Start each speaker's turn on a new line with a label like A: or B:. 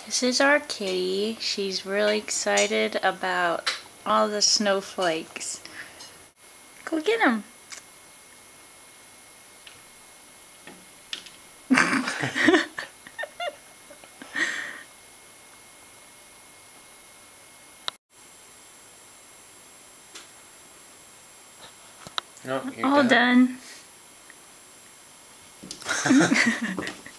A: This is our kitty. She's really excited about all the snowflakes. Go get them.
B: No, you're
A: All done.